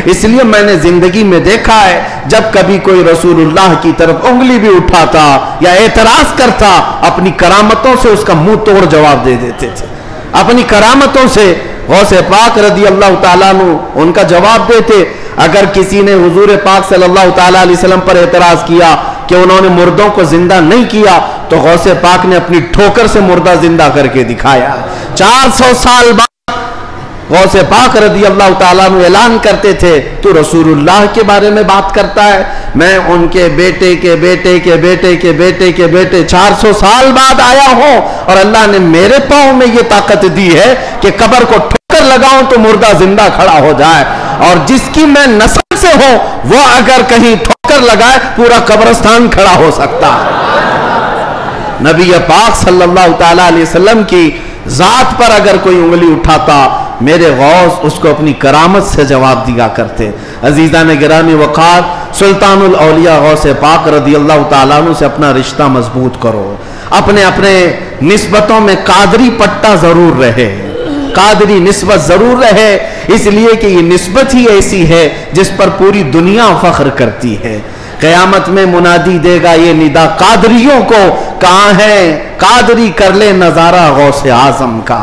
اس لیے میں نے زندگی میں دیکھا ہے جب کبھی کوئی رسول اللہ کی طرف انگلی بھی اٹھاتا یا اعتراض کرتا، اپنی کرامتوں سے اس کا منہ توڑ جواب دے دیتے تھے، اپنی کرامتوں سے غوث پاک رضی اللہ تعالیٰ عنہ ان کا جواب دیتے۔ اگر کسی نے حضور پاک صلی اللہ تعالیٰ علیہ وسلم پر اعتراض کیا کہ انہوں نے مردوں کو زندہ نہیں کیا، تو غوث پاک نے اپنی ٹھوکر سے مردہ زندہ کر کے دکھایا۔ 400 سال بعد غوث پاک رضی اللہ تعالیٰ عنہ اعلان کرتے تھے، تو رسول اللہ کے بارے میں بات کرتا ہے، میں ان کے بیٹے کے بیٹے کے بیٹے کے بیٹے کے بیٹے 400 سال بعد آیا ہوں، اور اللہ نے میرے پاؤں میں یہ طاقت دی ہے کہ قبر کو ٹھوکر لگاؤں تو مردہ زندہ کھڑا ہو جائے، اور جس کی میں نسل سے ہوں وہ اگر کہیں ٹھوکر لگائے پورا قبرستان کھڑا ہو سکتا ہے۔ نبی پاک صلی اللہ تعالیٰ علیہ وسلم کی ذات پر اگر کوئی انگلی اٹھاتا، میرے غوث اس کو اپنی کرامت سے جواب دیا کرتے۔ عزیزان گرامی وقار، سلطان الاولیاء غوث پاک رضی اللہ تعالیٰ عنہ سے اپنا رشتہ مضبوط کرو، اپنے نسبتوں میں قادری پٹا ضرور رہے، قادری نسبت ضرور رہے، اس لیے کہ یہ نسبت ہی ایسی ہے جس پر پوری دنیا فخر کرتی ہے۔ قیامت میں منادی دے گا یہ ندا قادریوں کو، کہاں ہے قادری کر لے نظارہ غوث اعظم کا۔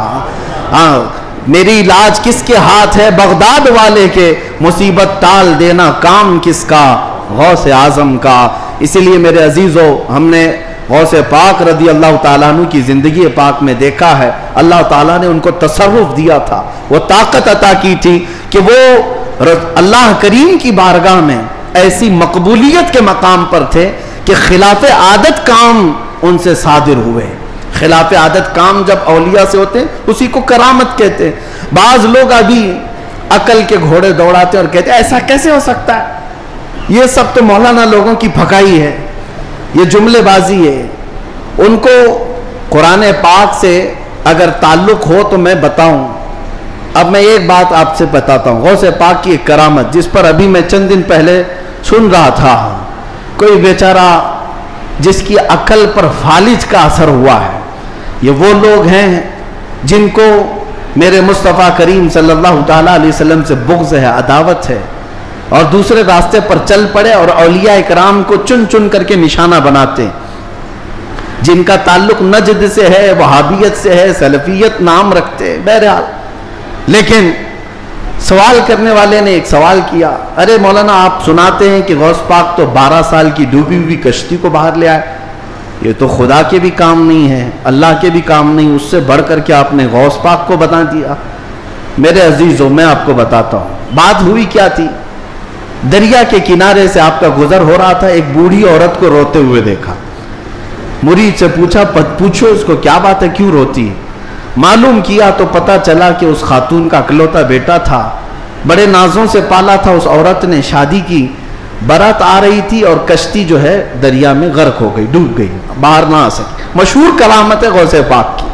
میری لاج کس کے ہاتھ ہے بغداد والے کے، مصیبت ٹال دینا کام کس کا غوث اعظم کا۔ اسی لیے میرے عزیزو، ہم نے غوث پاک رضی اللہ تعالیٰ عنہ کی زندگی پاک میں دیکھا ہے، اللہ تعالیٰ نے ان کو تصرف دیا تھا، وہ طاقت عطا کی تھی کہ وہ اللہ کریم کی بارگاہ میں ایسی مقبولیت کے مقام پر تھے کہ خلاف عادت کام ان سے صادر ہوئے۔ خلاف عادت کام جب اولیاء سے ہوتے ہیں اسی کو کرامت کہتے ہیں۔ بعض لوگ ابھی عقل کے گھوڑے دوڑاتے ہیں اور کہتے ہیں ایسا کیسے ہو سکتا ہے، یہ سب تو مولانا لوگوں کی پھکائی ہے، یہ جملے بازی ہے۔ ان کو قرآن پاک سے اگر تعلق ہو تو میں بتاؤں۔ اب میں ایک بات آپ سے بتاتا ہوں، غوث پاک کی ایک کرامت جس پر ابھی میں چند دن پہلے سن رہا تھا، کوئی بیچارہ جس کی عقل پر فالج کا اثر ہوا ہے۔ یہ وہ لوگ ہیں جن کو میرے مصطفیٰ کریم صلی اللہ تعالیٰ علیہ وسلم سے بغض ہے، عداوت ہے، اور دوسرے راستے پر چل پڑے اور اولیاء اکرام کو چن چن کر کے نشانہ بناتے ہیں، جن کا تعلق نجد سے ہے، وہابیت سے ہے، سلفیت نام رکھتے ہیں۔ بہرحال لیکن سوال کرنے والے نے ایک سوال کیا، ارے مولانا آپ سناتے ہیں کہ غوث پاک تو 12 سال کی ڈوبی ہوئی کشتی کو باہر لے آئے، یہ تو خدا کے بھی کام نہیں ہے، اللہ کے بھی کام نہیں، اس سے بڑھ کر کے آپ نے غوث پاک کو بتا دیا۔ میرے عزیزوں، میں آپ کو بتاتا ہوں بات ہوئی کیا تھی۔ دریا کے کنارے سے آپ کا گزر ہو رہا تھا، ایک بوڑھی عورت کو روتے ہوئے دیکھا۔ مرید سے پوچھا، پوچھو اس کو کیا بات ہے، کیوں روتی ہے؟ معلوم کیا تو پتا چلا کہ اس خاتون کا اکلوتا بیٹا تھا، بڑے نازوں سے پالا تھا، اس عورت نے شادی کی، برات آ رہی تھی اور کشتی جو ہے دریا میں غرق ہو گئی، ڈوب گئی، باہر نہ آ سکی۔ مشہور کرامت ہے غوث پاک کی۔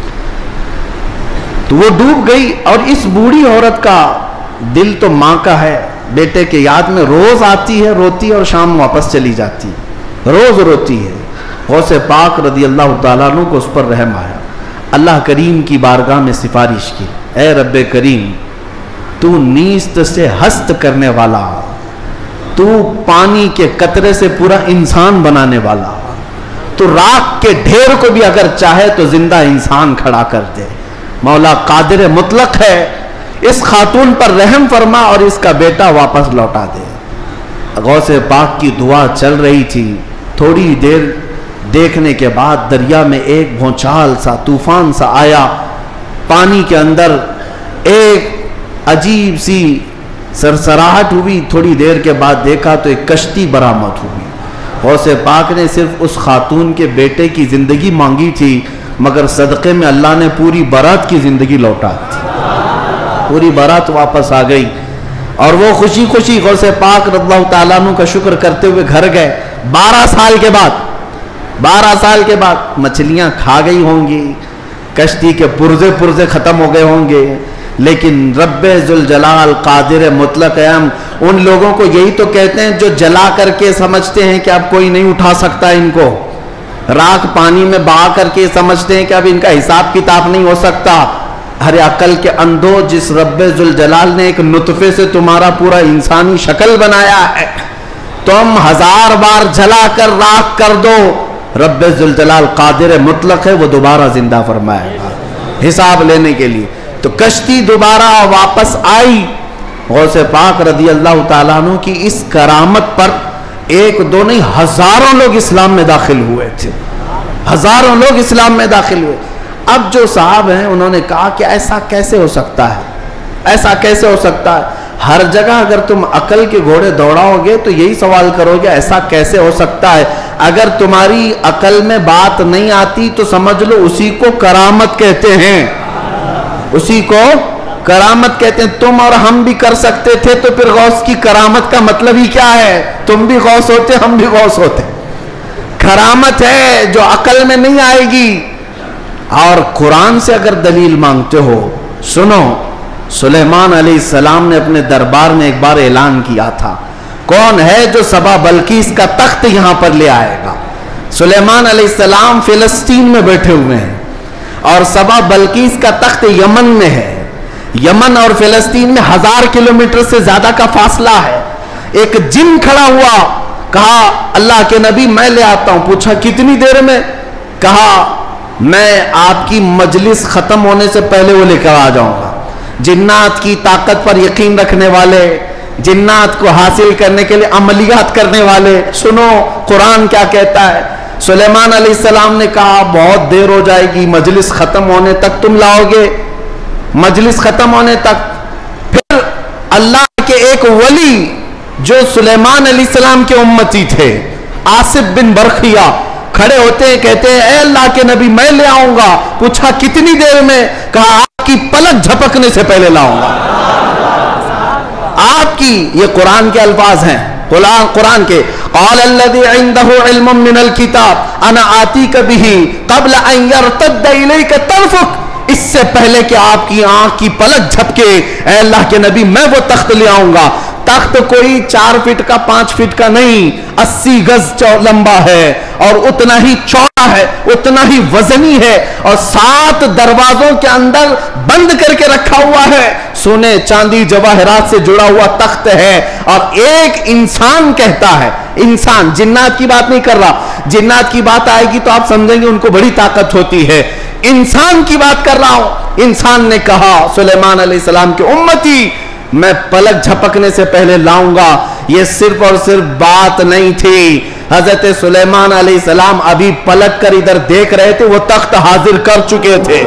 تو وہ ڈوب گئی، اور اس بوڑھی عورت کا دل تو ماں کا ہے، بیٹے کے یاد میں روز آتی ہے، روتی اور شام واپس چلی جاتی ہے، روز روتی ہے۔ غوث پاک رضی اللہ تعالیٰ عنہ کو اس پر رحم آیا، اللہ کریم کی بارگاہ میں سفارش کی، اے رب کریم، تو نیست سے ہست کرنے والا، تو پانی کے قطرے سے پورا انسان بنانے والا، تو راکھ کے ڈھیر کو بھی اگر چاہے تو زندہ انسان کھڑا کر دے، مولا قادر مطلق ہے، اس خاتون پر رحم فرما اور اس کا بیٹا واپس لوٹا دے۔ غوث پاک کی دعا چل رہی تھی، تھوڑی دیر دیکھنے کے بعد دریا میں ایک بھونچال سا، طوفان سا آیا، پانی کے اندر ایک عجیب سی سرسراہٹ ہوئی، تھوڑی دیر کے بعد دیکھا تو ایک کشتی برآمد ہوئی۔ غوث پاک نے صرف اس خاتون کے بیٹے کی زندگی مانگی تھی، مگر صدقے میں اللہ نے پوری برات کی زندگی لوٹا دی، پوری برات واپس آ گئی، اور وہ خوشی خوشی غوث پاک رضی اللہ تعالیٰ عنہ کا شکر کرتے ہوئے گھر گئے۔ 12 سال کے بعد مچھلیاں کھا گئی ہوں گی، کشتی کے پرزے ختم ہو گئے ہوں گے، لیکن رب ذوالجلال قادر مطلق ہم ان لوگوں کو یہی تو کہتے ہیں جو جلا کر کے سمجھتے ہیں کہ اب کوئی نہیں اٹھا سکتا ان کو، راکھ پانی میں بہا کر کے سمجھتے ہیں کہ اب ان کا حساب کتاب نہیں ہو سکتا۔ ارے عقل کے اندھو، جس رب ذوالجلال نے ایک نطفے سے تمہارا پورا انسانی شکل بنایا ہے، تم 1000 بار جلا کر راکھ کر دو، رب ذوالجلال قادر مطلق ہے، وہ دوبارہ زندہ فرمائے گا حساب لینے کے لیے۔ تو کشتی دوبارہ واپس آئی۔ غوث پاک رضی اللہ تعالیٰ عنہ کی اس کرامت پر ایک دو نہیں ہزاروں لوگ اسلام میں داخل ہوئے تھے، ہزاروں لوگ اسلام میں داخل ہوئے۔ اب جو صاحب ہیں انہوں نے کہا کہ ایسا کیسے ہو سکتا ہے، ایسا کیسے ہو سکتا ہے؟ ہر جگہ اگر تم عقل کے گھوڑے دوڑاؤ گے تو یہی سوال کرو گے ایسا کیسے ہو سکتا ہے۔ اگر تمہاری عقل میں بات نہیں آتی تو سمجھ لو اسی کو کرامت کہتے ہیں، اسی کو کرامت کہتے ہیں۔ تم اور ہم بھی کر سکتے تھے تو پھر غوث کی کرامت کا مطلب ہی کیا ہے؟ تم بھی غوث ہوتے، ہم بھی غوث ہوتے۔ کرامت ہے جو عقل میں نہیں آئے گی۔ اور قرآن سے اگر دلیل مانگتے ہو، سنو، سلیمان علیہ السلام نے اپنے دربار میں ایک بار اعلان کیا تھا، کون ہے جو سبا بلقیس کا تخت یہاں پر لے آئے گا؟ سلیمان علیہ السلام فلسطین میں بیٹھے ہوئے ہیں اور سبا بلقیس کا تخت یمن میں ہے۔ یمن اور فلسطین میں 1000 کلومیٹر سے زیادہ کا فاصلہ ہے۔ ایک جن کھڑا ہوا، کہا اللہ کے نبی میں لے آتا ہوں۔ پوچھا کتنی دیر میں؟ کہا میں آپ کی مجلس ختم ہونے سے پہلے وہ لے کر آ جاؤں گا۔ جنات کی طاقت پر یقین رکھنے والے، جنات کو حاصل کرنے کے لیے عملیات کرنے والے، سنو قرآن کیا کہتا ہے۔ سلیمان علیہ السلام نے کہا بہت دیر ہو جائے گی، مجلس ختم ہونے تک تم لاؤ گے؟ مجلس ختم ہونے تک۔ پھر اللہ کے ایک ولی جو سلیمان علیہ السلام کے امتی تھے، آصف بن برخیہ، کھڑے ہوتے ہیں، کہتے ہیں اے اللہ کے نبی میں لے آؤں گا۔ پوچھا کتنی دیر میں؟ کہا آپ کی پلک جھپکنے سے پہلے لاؤں گا۔ آپ کی، یہ قرآن کے الفاظ ہیں، قرآن کے، قال الذي عنده علم من الكتاب انا آتيك به قبل ان يرتد اليك طرفك، اس سے پہلے کہ آپ کی آنکھ کی پلک جھپکے اے اللہ کے نبی میں وہ تخت لے آؤں گا۔ تخت کوئی 4 فٹ کا 5 فٹ کا نہیں، 80 گز لمبا ہے اور اتنا ہی چوڑا ہے، اتنا ہی وزنی ہے، اور 7 دروازوں کے اندر بند کر کے رکھا ہوا ہے، سونے چاندی جواہرات سے جڑا ہوا تخت ہے۔ اور ایک انسان کہتا ہے، انسان، جنات کی بات نہیں کر رہا، جنات کی بات آئے گی تو آپ سمجھیں گے ان کو بڑی طاقت ہوتی ہے، انسان کی بات کر رہا ہوں۔ انسان نے کہا سلیمان علیہ السلام کے امتی میں پلک جھپکنے سے پہلے لاؤں گا۔ یہ صرف اور صرف بات نہیں تھی، حضرت سلیمان علیہ السلام ابھی پلک کر ادھر دیکھ رہے تھے، وہ تخت حاضر کر چکے تھے،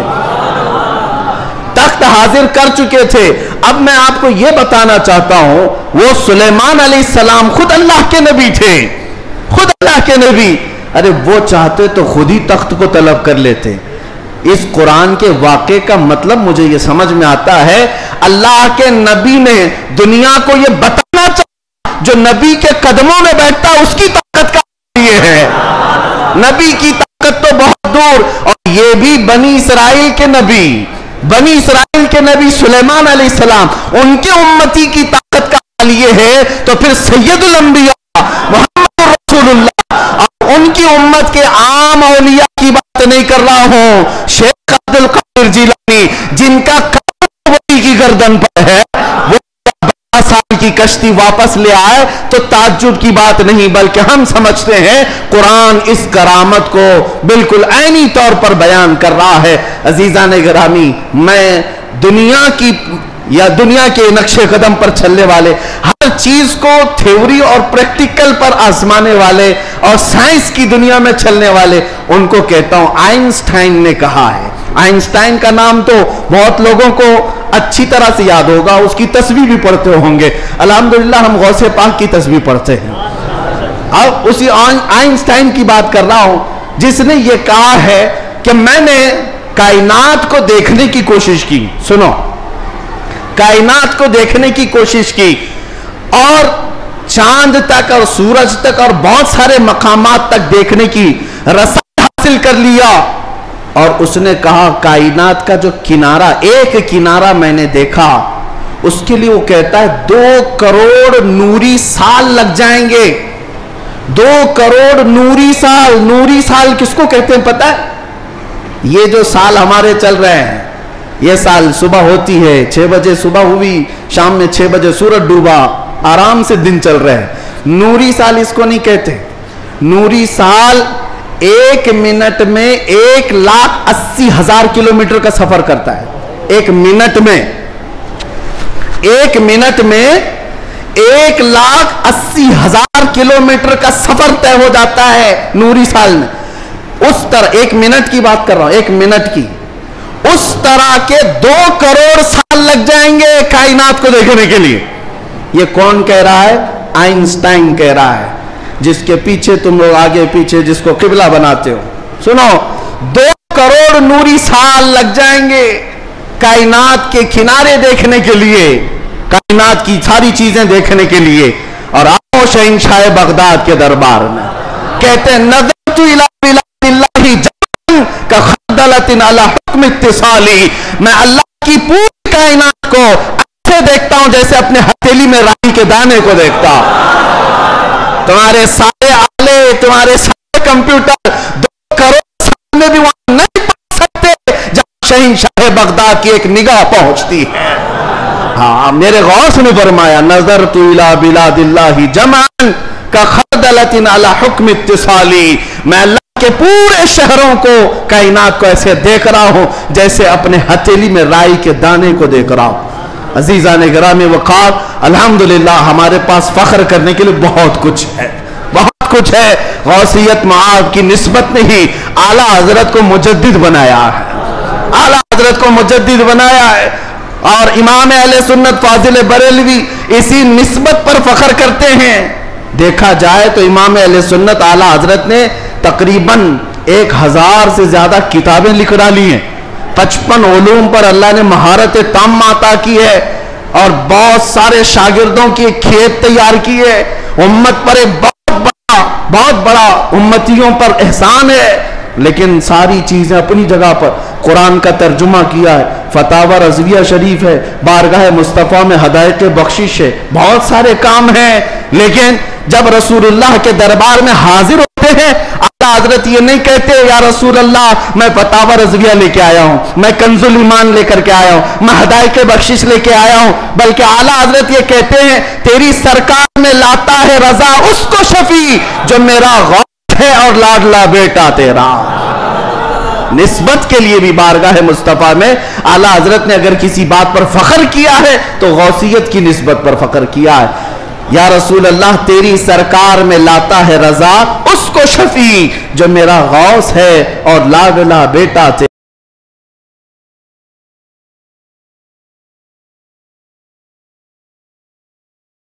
تخت حاضر کر چکے تھے۔ اب میں آپ کو یہ بتانا چاہتا ہوں، وہ سلیمان علیہ السلام خود اللہ کے نبی تھے، خود اللہ کے نبی۔ ارے وہ چاہتے تو خود ہی تخت کو طلب کر لیتے۔ اس قرآن کے واقعے کا مطلب مجھے یہ سمجھ میں آتا ہے، اللہ کے نبی نے دنیا کو یہ بتانا چاہا جو نبی کے قدموں میں بیٹھتا اس کی طاقت کا یہ ہے، نبی کی طاقت تو بہت دور۔ اور یہ بھی بنی اسرائیل کے نبی، بنی اسرائیل کے نبی سلیمان علیہ السلام، ان کے امتی کی طاقت کا حال یہ ہے، تو پھر سید الانبیاء محمد رسول اللہ اور ان کی امت کے عام اولیاء کی بات نہیں کر رہا ہوں، شیخ عبد القادر جیلانی جن کا ولی کی گردن پر ہے، وہ 12 سال کی کشتی واپس لے آئے تو تعجب کی بات نہیں، بلکہ ہم سمجھتے ہیں قرآن اس کرامت کو بالکل عینی طور پر بیان کر رہا ہے۔ عزیزان گرامی، میں دنیا کی یا دنیا کے نقش قدم پر چلنے والے، ہر چیز کو تھیوری اور پریکٹیکل پر آزمانے والے اور سائنس کی دنیا میں چلنے والے، ان کو کہتا ہوں آئنسٹائن نے کہا ہے۔ آئنسٹائن کا نام تو بہت لوگوں کو اچھی طرح سے یاد ہوگا، اس کی تسبیح بھی پڑھتے ہوں گے، الحمدللہ ہم غوث پاک کی تسبیح پڑھتے ہیں۔ اب اسی آئنسٹائن کی بات کر رہا ہوں جس نے یہ کہا ہے کہ میں نے کائنات کو دیکھنے کی کوشش کی، سنو، کائنات کو دیکھنے کی کوشش کی اور چاند تک اور سورج تک اور بہت سارے مقامات تک دیکھنے کی رسائی حاصل کر لیا۔ اور اس نے کہا کائنات کا جو کنارہ، ایک کنارہ میں نے دیکھا، اس کے لیے وہ کہتا ہے 2 کروڑ نوری سال لگ جائیں گے۔ 2 کروڑ نوری سال۔ نوری سال کس کو کہتے ہیں پتہ ہے؟ یہ جو سال ہمارے چل رہے ہیں، ये साल सुबह होती है 6 बजे सुबह हुई, शाम में 6 बजे सूरज डूबा, आराम से दिन चल रहे हैं। नूरी साल इसको नहीं कहते। नूरी साल 1 मिनट में 1,80,000 किलोमीटर का सफर करता है। 1 मिनट में 1,80,000 किलोमीटर का सफर तय हो जाता है नूरी साल में। उस तरह 1 मिनट की बात कर रहा हूं, 1 मिनट की, उस तरह के 2 करोड़ साल लग जाएंगे कायनात को देखने के लिए। ये कौन कह रहा है? आइंस्टाइन कह रहा है, जिसके पीछे तुम लोग आगे पीछे जिसको किबला बनाते हो। सुनो, 2 करोड़ नूरी साल लग जाएंगे कायनात के किनारे देखने के लिए, कायनात की सारी चीजें देखने के लिए। और आओ शहंशाह बगदाद के दरबार में, कहते हैं नज़रतु इला बिलादिल्लाहि जमअन का खदलतिन अला हुक्म इत्तिसाली। मैं अल्लाह की पूरी कायनात को ऐसे देखता हूं जैसे अपने हथेली में राई के दाने को देखता। तुम्हारे सारे आले, तुम्हारे सारे कंप्यूटर 2 करोड़ साल में भी वहां नहीं पहुंच सकते जहां शहंशाह बगदाद की एक निगाह पहुंचती है। हाँ, मेरे गौस ने फरमाया नज़रतु इला बिलादिल्लाहि जमअन का खदलतिन अला हुक्म इत्तिसाली। मैं अल्लाह के पूरे शहरों को, कायनात को ऐसे देख रहा हूं जैसे अपने हथेली में राई के दाने को देख रहा हूं। अजीज़ान गिरामी वक़ार, अल्हम्दुलिल्लाह हमारे पास फख्र करने के लिए बहुत कुछ है, बहुत कुछ है। गौसियत मआब की निस्बत ने ही आला हजरत को मुजद्दिद बनाया है, आला हजरत को मुजद्दिद बनाया है। और इमाम अहले सुन्नत फाजिल बरेलवी इसी निस्बत पर फख्र करते हैं। देखा जाए तो इमाम अहले सुन्नत आला हजरत ने तकरीबन 1000 से ज्यादा किताबें लिख डाली हैं। 55 उलूम पर अल्लाह ने महारत ताम अता की है और बहुत सारे शागिर्दों की खेत तैयार की है। उम्मत पर एक बहुत बड़ा उम्मतियों पर एहसान है। लेकिन सारी चीजें अपनी जगह पर, कुरान का तर्जुमा किया है, फतावा रज़विया शरीफ है, बारगाह मुस्तफ़ा में हदायत बख्शिश है, बहुत सारे काम हैं। लेकिन जब रसूलुल्लाह के दरबार में हाजिर होते हैं, आला हजरत ये नहीं कहते या रसूल अल्लाह मैं फतावा रज़विया लेके आया हूं, मैं कंजुल ईमान लेकर के आया हूं, मैं हदायत बख्शिश लेके आया हूं, बल्कि आला हजरत ये कहते हैं तेरी सरकार में लाता है रजा उसको शफी जो मेरा गौस है और लाडला बेटा तेरा। निस्बत के लिए भी बारगाह मुस्तफा में आला हजरत ने अगर किसी बात पर फख्र किया है तो गौसियत की निस्बत पर फख्र किया है। या रसूल अल्लाह तेरी सरकार में लाता है रजा उसको शफी जो मेरा गौस है और लाडला बेटा तेरा।